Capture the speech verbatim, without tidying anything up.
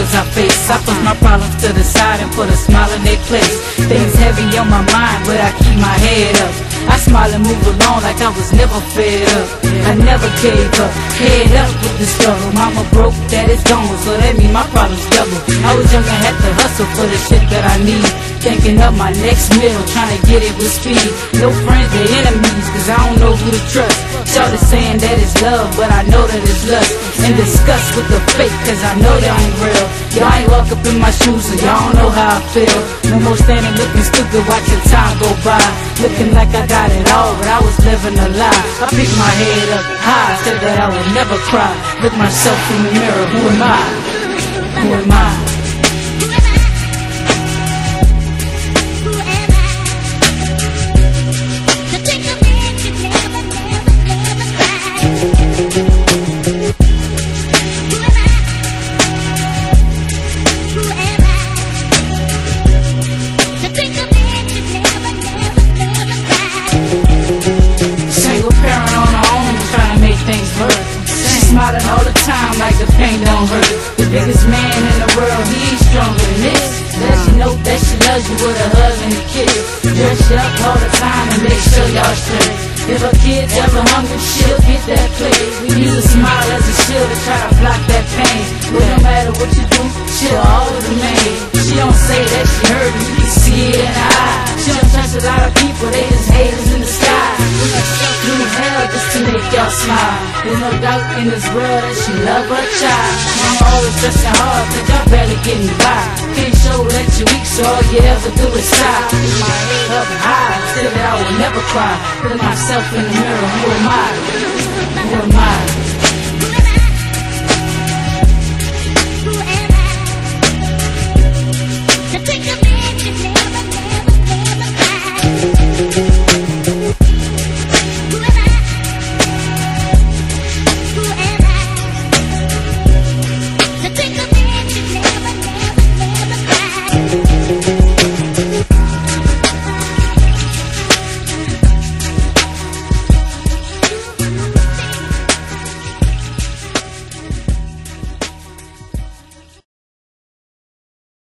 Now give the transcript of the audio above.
struggles I face. I push my problems to the side and put a smile in their place. Things heavy on my mind, but I keep my head up. I smile and move along like I was never fed up. I never gave up, head up with the struggle. Mama broke, that is gone, so that mean my problems double. I was young and had to hustle for the shit that I need. Thinking of my next meal, trying to get it with speed. No friends, they enemies, cause I don't know who to trust. Shorty saying that it's love, but I know that it's lust. In disgust with the fake, cause I know they ain't real. Y'all ain't walk up in my shoes, so y'all don't know how I feel. No more standing looking stupid, watching time go by. Looking like I got it all, but I was living a lie. I picked my head up high, said that I would never cry. Look myself in the mirror, who am I? Who am I? Smiling all the time like the pain don't hurt. The biggest man in the world, he's stronger than this. Let you know that she loves you with a hug and a kiss. Dress you up all the time and make sure y'all straight. If a kid's ever hungry, she'll get that plate. We use a smile as a shield to try to block that pain. But no matter what you do, she'll always remain. She don't say that she heard you, you can see it in her eye. She don't trust a lot of people, they just haters in the sky. Through hell just to make y'all smile. There's no doubt in this world that she love her child. Mama always stressing hard, but y'all barely getting by. Can't show that you weak, so all you ever do is sigh. Put my head up high, still that I will never cry. Put myself in the mirror, who am I? Who am I?